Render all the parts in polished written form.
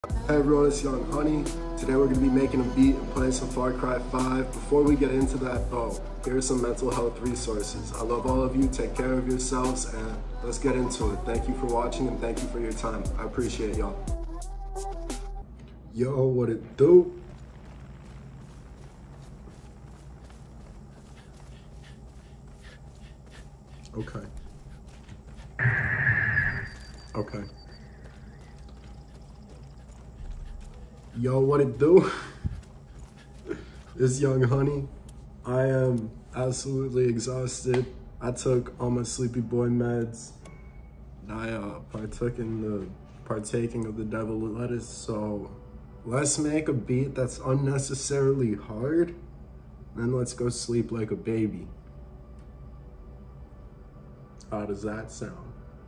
Hey everyone, it's Young Honey. Today we're going to be making a beat and playing some Far Cry 5. Before we get into that though, here are some mental health resources. I love all of you, take care of yourselves, and let's get into it. Thank you for watching and thank you for your time. I appreciate y'all. Yo, what it do? Okay. Okay. Yo, what it do? It's Young Honey. I am absolutely exhausted. I took all my sleepy boy meds. I partaking of the devil lettuce. So let's make a beat that's unnecessarily hard. Then let's go sleep like a baby. How does that sound?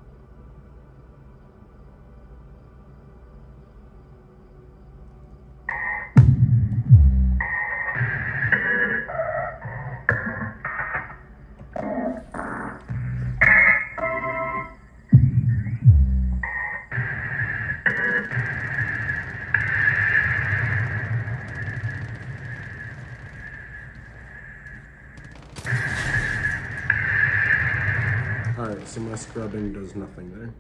Alright, so my scrubbing does nothing there.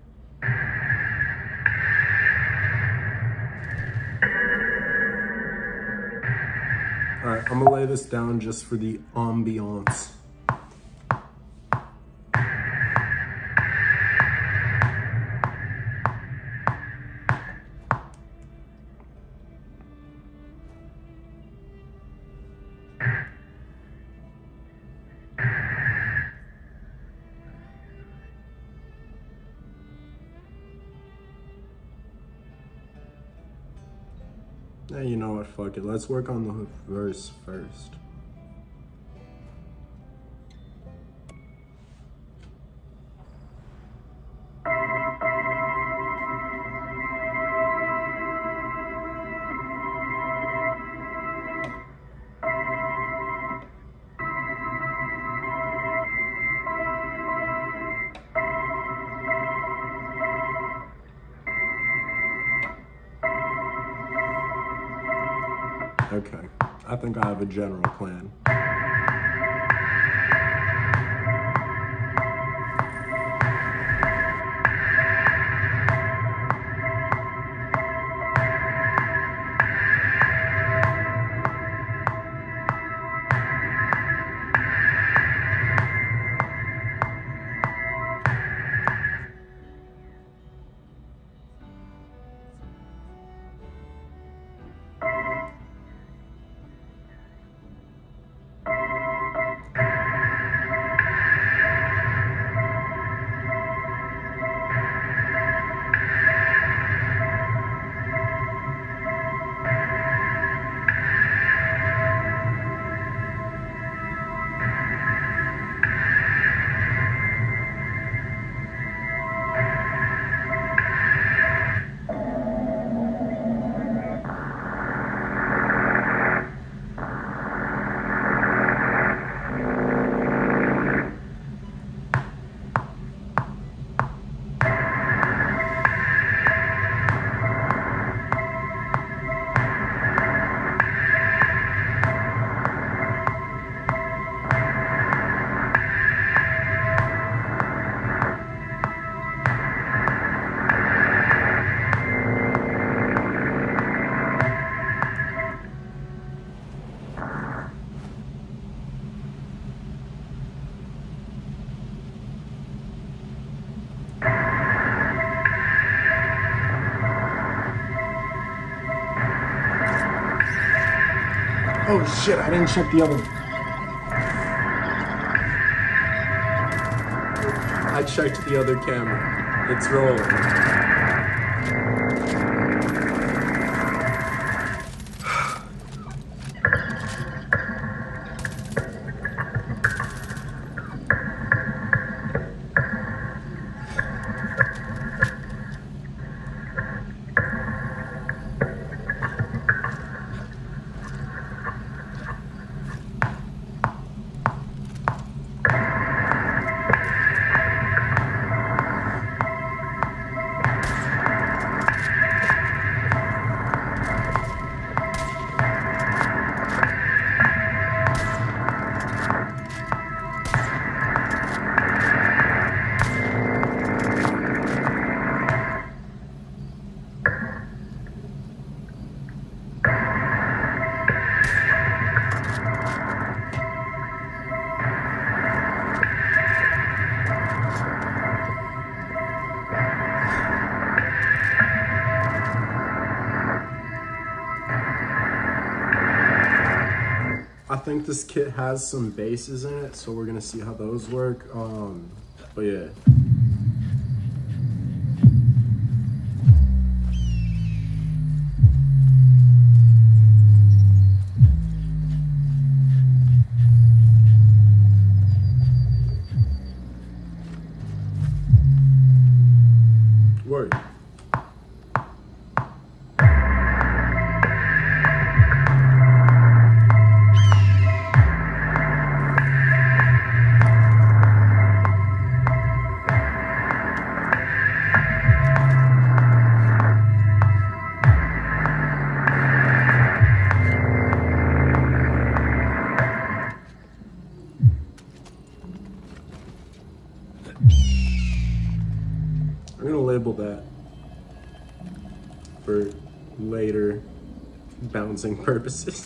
Alright, I'm gonna lay this down just for the ambiance. Hey, you know what, fuck it. Let's work on the verse first. Okay, I think I have a general plan. Oh shit, I didn't check the other. I checked the other camera. It's rolling. think this kit has some basses in it, so we're gonna see how those work. But yeah. Word. I'm gonna label that for later bouncing purposes.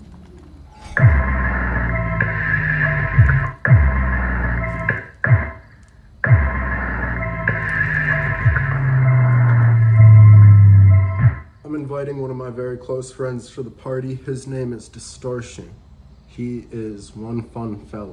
I'm inviting one of my very close friends for the party. His name is Distortion. He is one fun fella.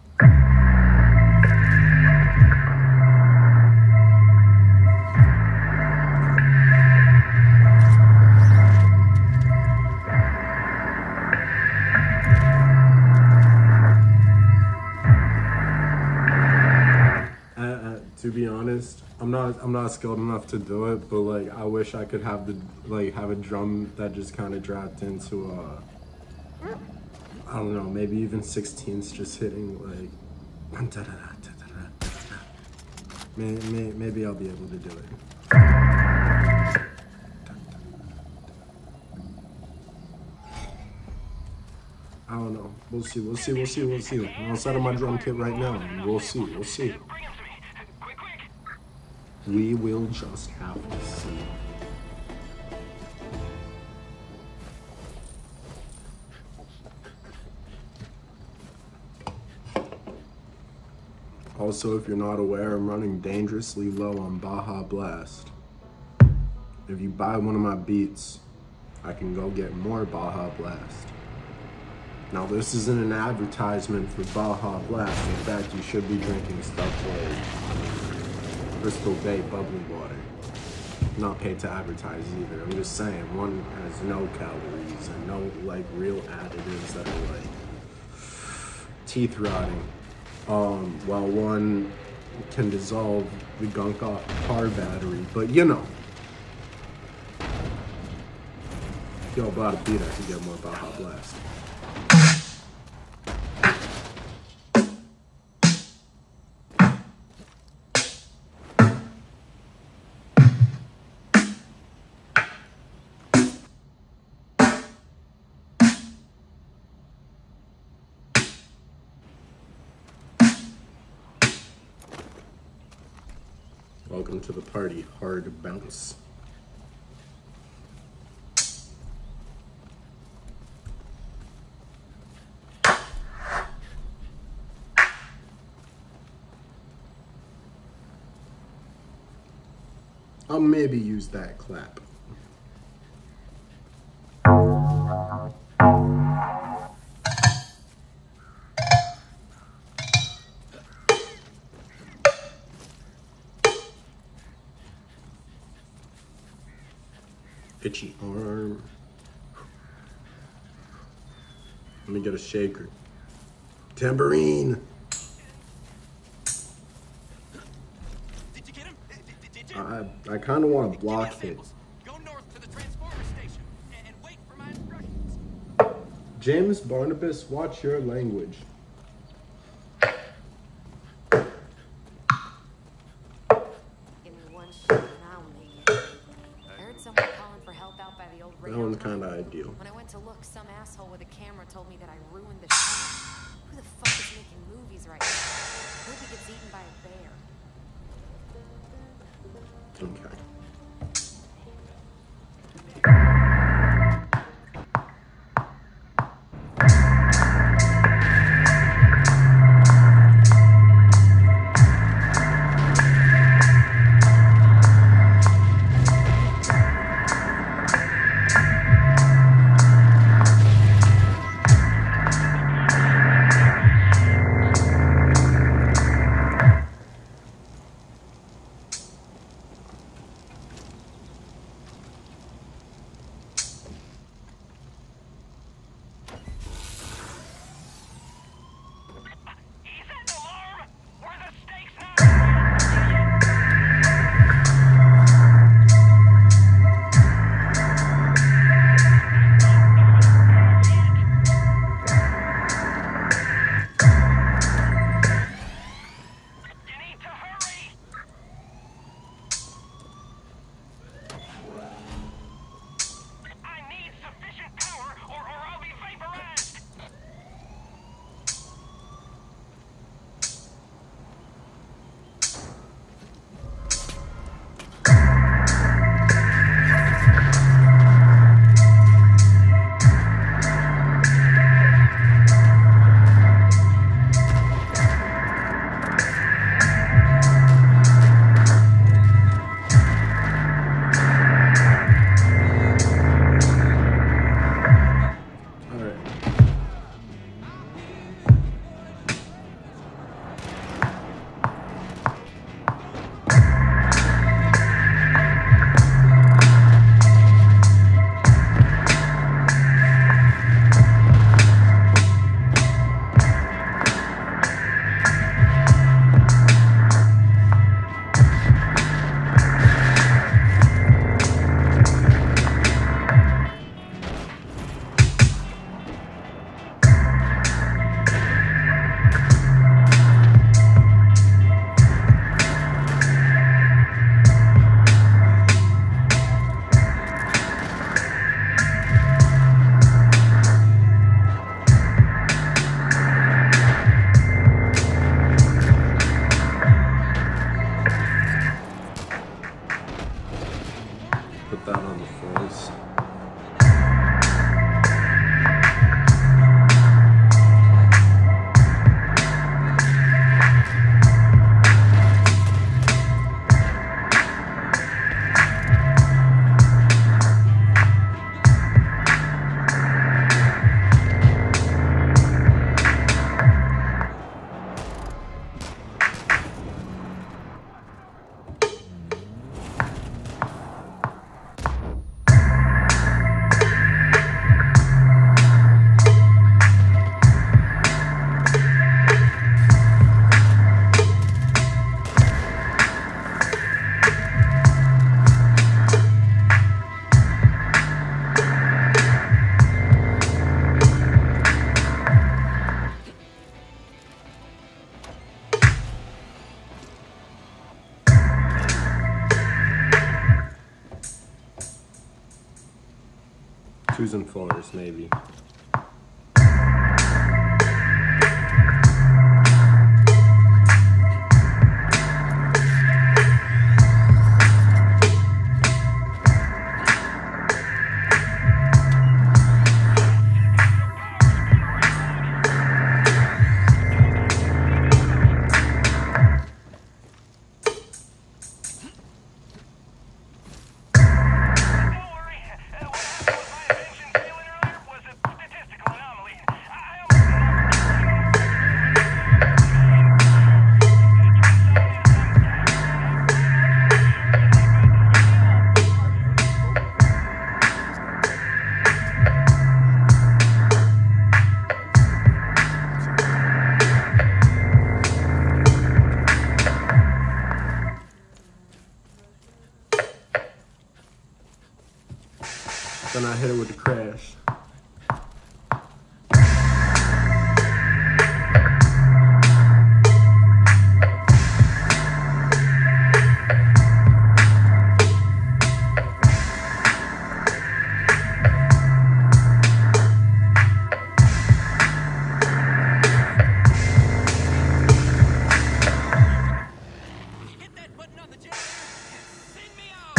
To be honest, I'm not skilled enough to do it, but like I wish I could have have a drum that just kind of dropped into I don't know, maybe even 16ths just hitting like maybe I'll be able to do it. I don't know. We'll see. I'm outside of my drum kit right now. We'll see. We will just have to see. Also, if you're not aware, I'm running dangerously low on Baja Blast. If you buy one of my beats, I can go get more Baja Blast. Now, this isn't an advertisement for Baja Blast. In fact, you should be drinking stuff like Crystal Bay bubbly water. Not paid to advertise either. I'm just saying, one has no calories and no like real additives that are like teeth rotting. While one can dissolve the gunk off a car battery, but you know. Yo, bought a beat, I can get more Baja Blast. Welcome to the party, hard bounce. I'll maybe use that clap. Itchy arm. Let me get a shaker. Tambourine. Did you get him? Did you? I kind of want to block hit. Go north to the transformer station and wait for my instructions. James Barnabas, watch your language. That one's kind of ideal. When I went to look, some asshole with a camera told me that I ruined the show. Who the fuck is making movies right now? Hope he gets eaten by a bear. Okay. 2s and 4s maybe. Then I hit it with the crash. Hit that button on the generator and sing me out.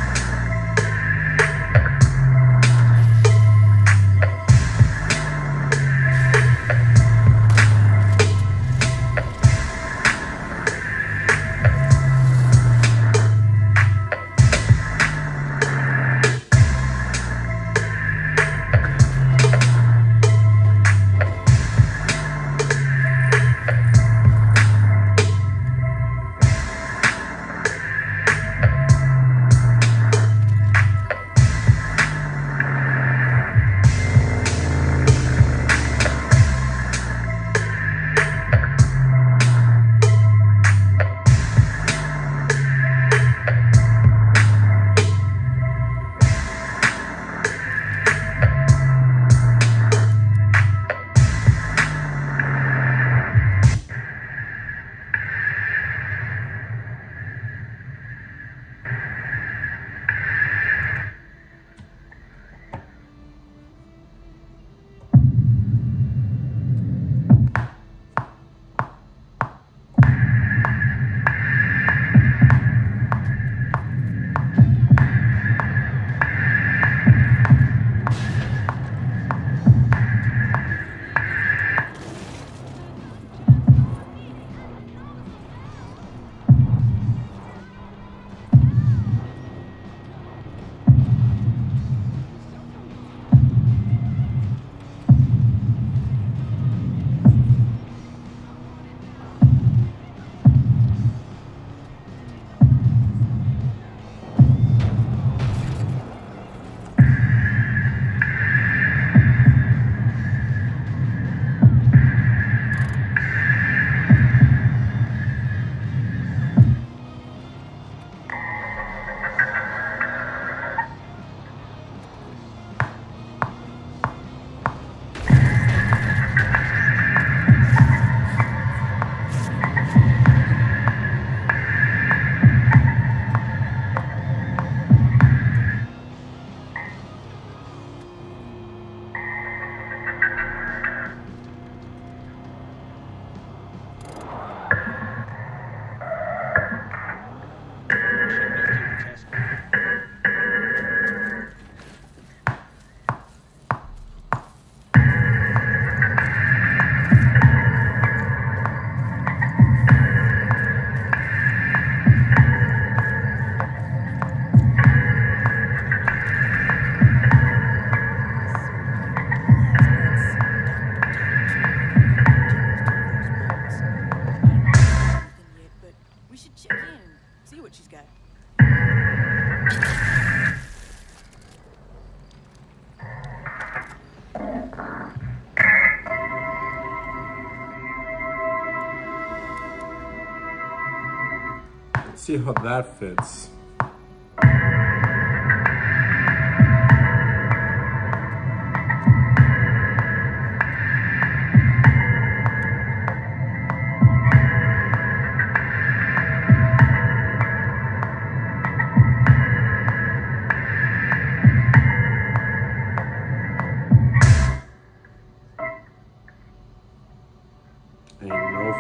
See how that fits.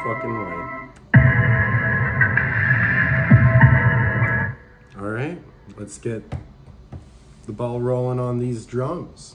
fucking way. All right, let's get the ball rolling on these drums.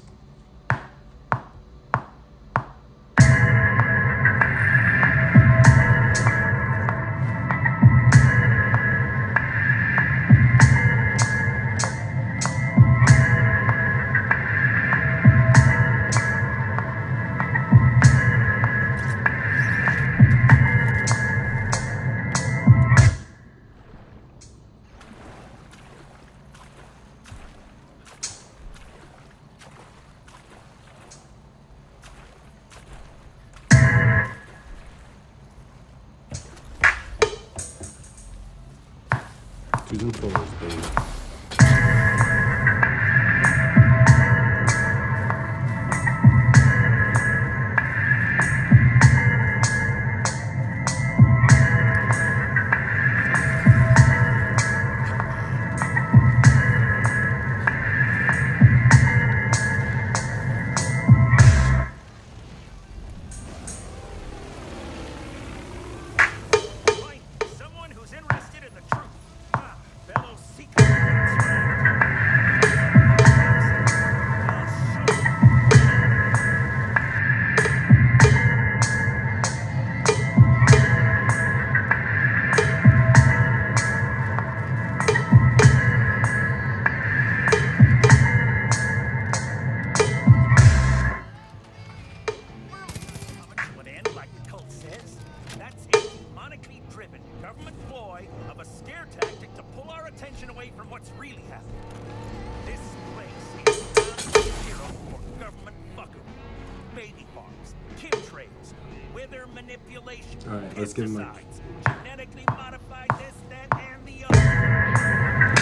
Twos and fours, baby. Someone who's interested in the truth. Fellow seeker. Would end like the cult says. That's a demonically driven government ploy of a scare tactic to pull our attention away from what's really happening. This place is ground zero for government fuckery, baby farms, chemtrails, weather manipulation, All right, let's give him a... pesticides, genetically modified this, that, and the other.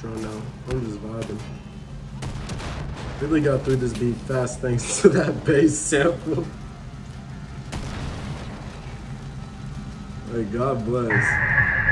outro now. I'm just vibing. Really got through this beat fast thanks to that bass sample. Like, God bless.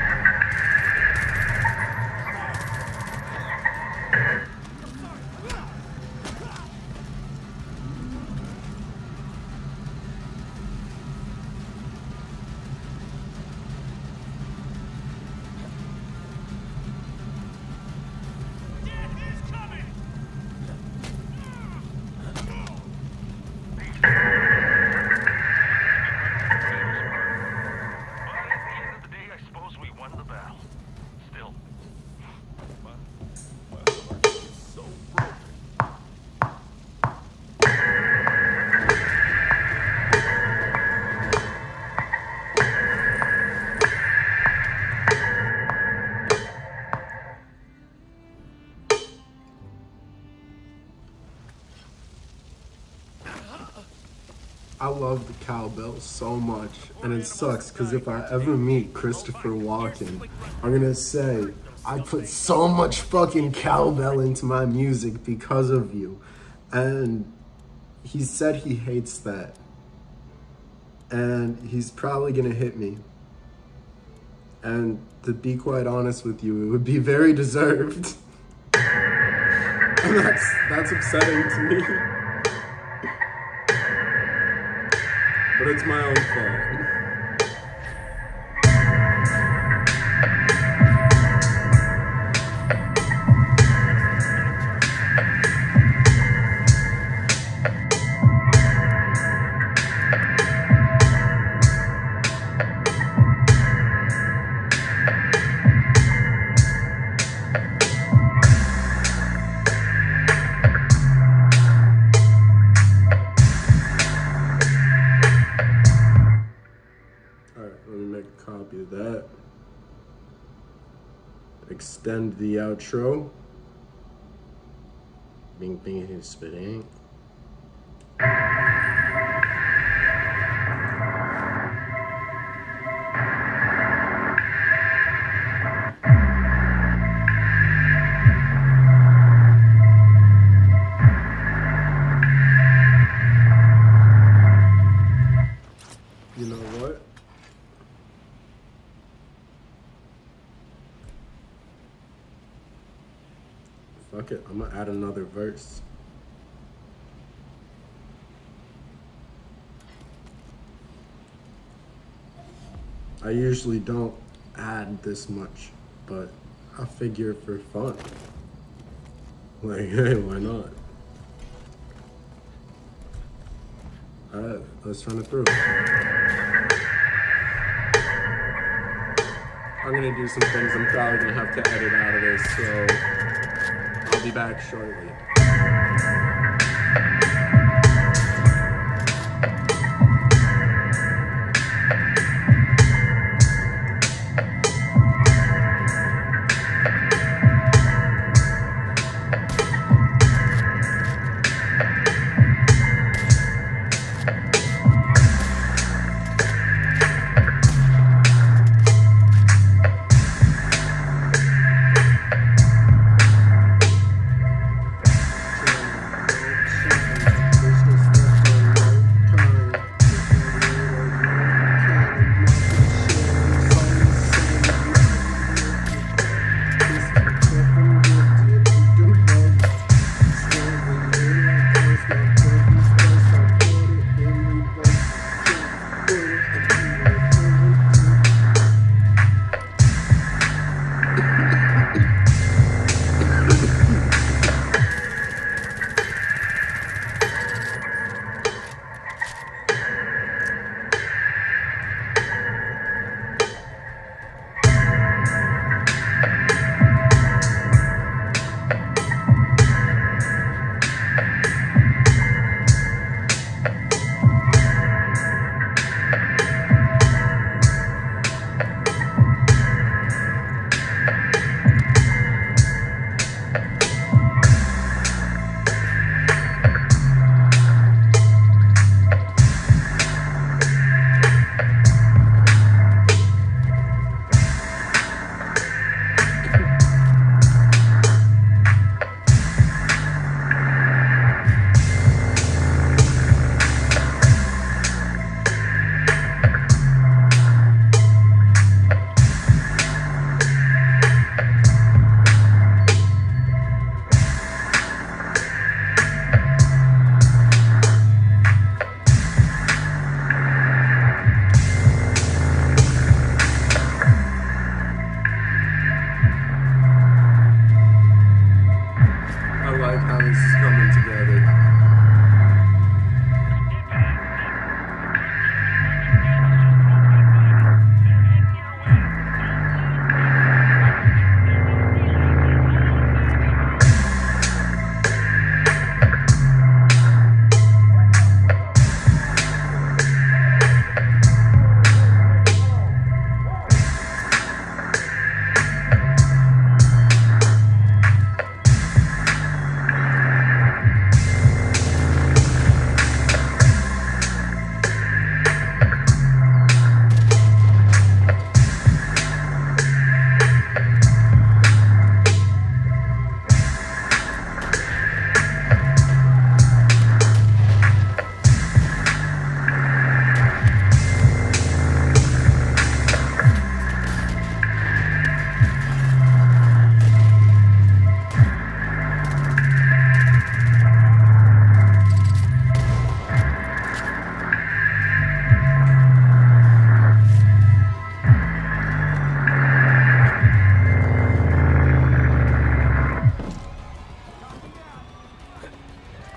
I love the cowbell so much, and it sucks because if I ever meet Christopher Walken, I'm gonna say, I put so much fucking cowbell into my music because of you. And he said he hates that. And he's probably gonna hit me. And to be quite honest with you, it would be very deserved. And that's upsetting to me. But it's my own fault. Copy that. Extend the outro. Bing bing his spitting. You know what? Fuck it, I'm gonna add another verse. I usually don't add this much, but I figure for fun. Like, hey, why not? Alright, let's run it through. I'm gonna do some things I'm probably gonna have to edit out of this, so I'll be back shortly.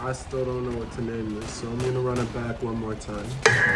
I still don't know what to name this, so I'm gonna run it back one more time.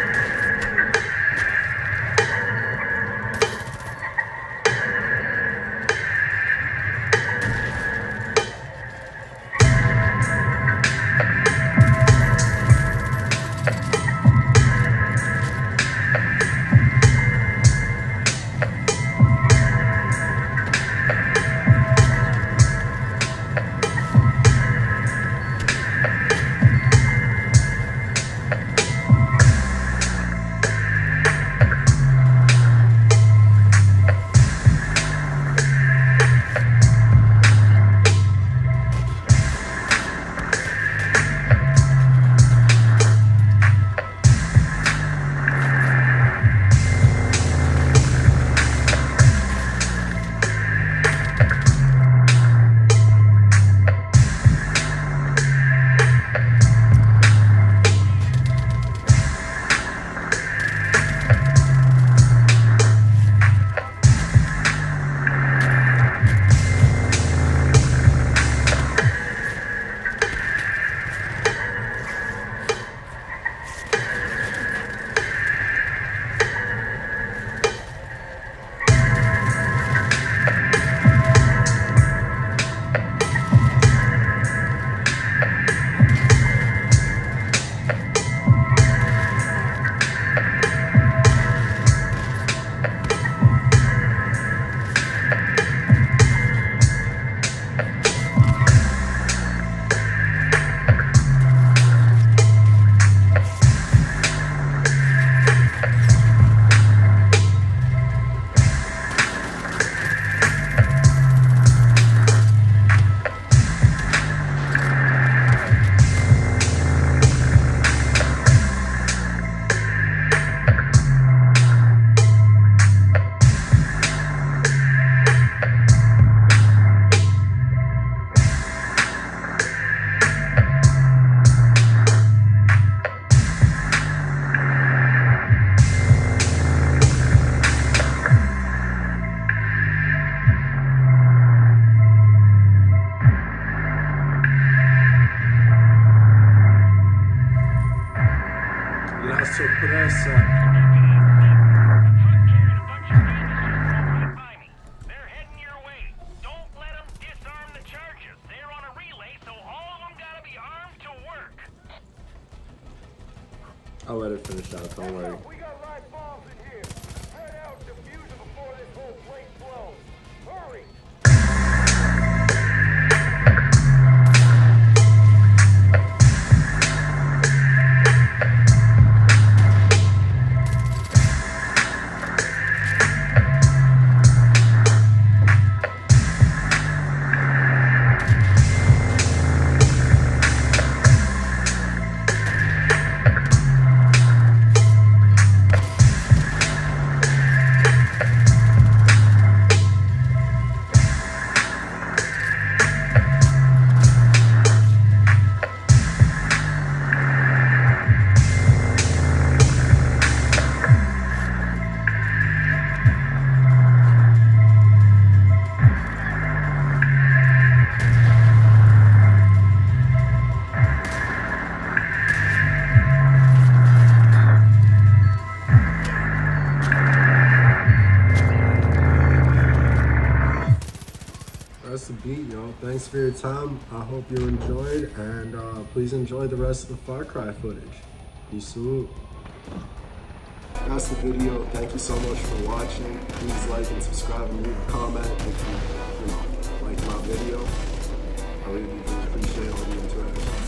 Sopressa. I'll let it finish out, don't worry. We got live bombs in here. Head out, defuse it before this whole place blows. Hurry! That's the beat, yo. Thanks for your time. I hope you enjoyed, and please enjoy the rest of the Far Cry footage. Peace out. That's the video. Thank you so much for watching. Please like and subscribe and leave a comment if you like my video. I really appreciate all the interaction.